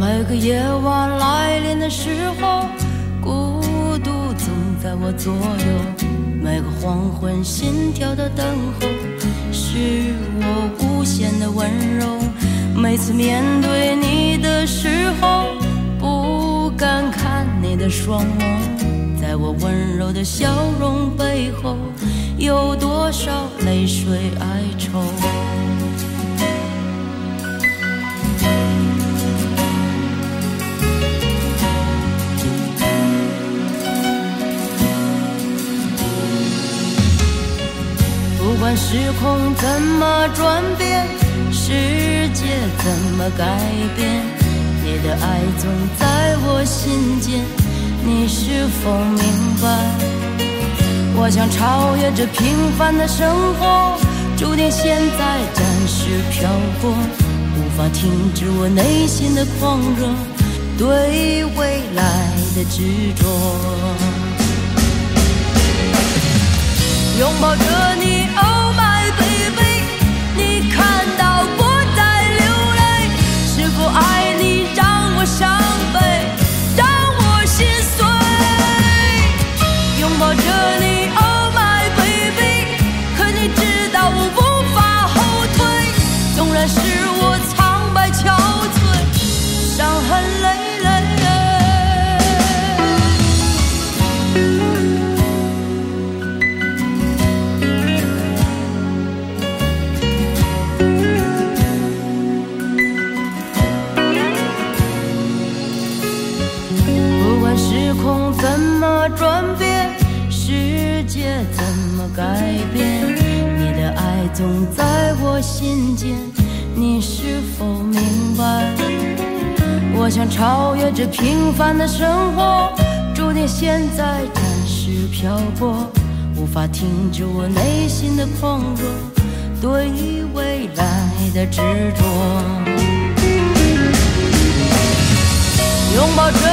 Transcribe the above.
每个夜晚来临的时候，孤独总在我左右。每个黄昏心跳的等候，是我无限的温柔。每次面对你的时候，不敢看你的双眸，在我温柔的笑容背后，有多少泪水哀愁。不管时空怎么转变，世界怎么改变，你的爱总在我心间，你是否明白？我想超越这平凡的生活，注定现在暂时漂泊，无法停止我内心的狂热，对未来的执着。拥抱着你 Oh my baby， 你看到我在流泪，是否爱你让我伤悲，让我心碎。拥抱着你 Oh my baby， 可你知道我无法后退，纵然是我苍白憔悴，伤痕累累。时空怎么转变，世界怎么改变，你的爱总在我心间，你是否明白？我想超越这平凡的生活，注定现在暂时漂泊，无法停止我内心的狂热，对未来的执着。拥抱着